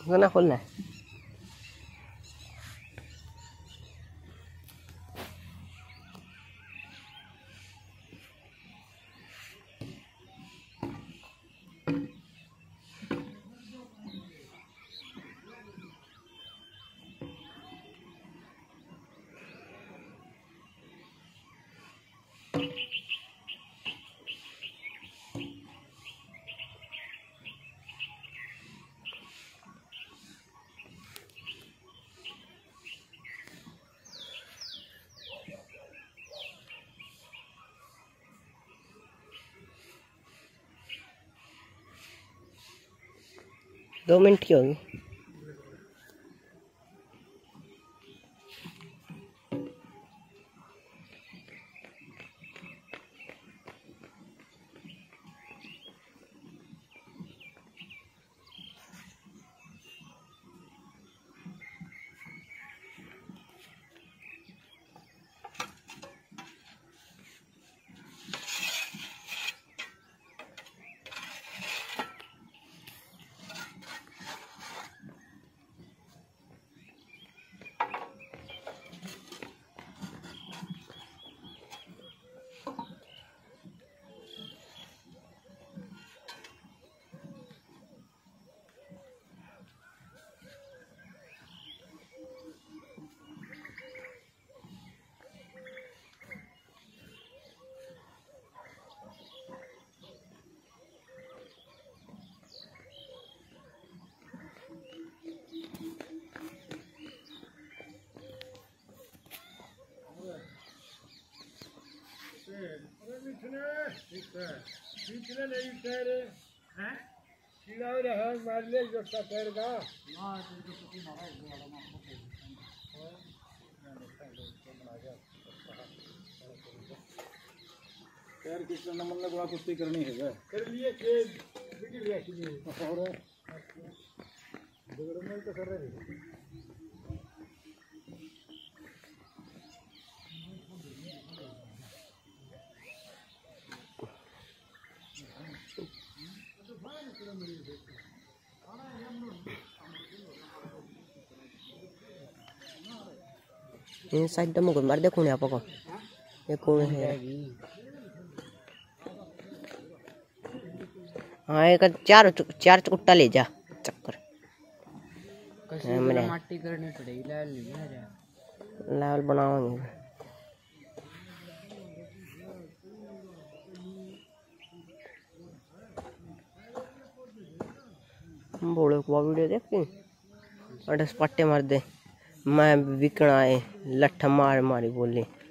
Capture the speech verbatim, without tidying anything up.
गाना खोलना है। दो मिनट की होगी। यार किस नंबर में बड़ा कुश्ती करनी है कर लिए के बिगड़ गया कि और बिगड़ने तो कर रहे इन साइड दम को मार दे कौन है आपको ये कौन है। हाँ एक चार चार चुट्टा ले जा चक्कर हमने माटी करनी पड़ेगी लाल लाल बनाओगे। बोले को वीडियो देखती अटस पट्टे मार दे मैं बिकना है लठ मार मारी बोली।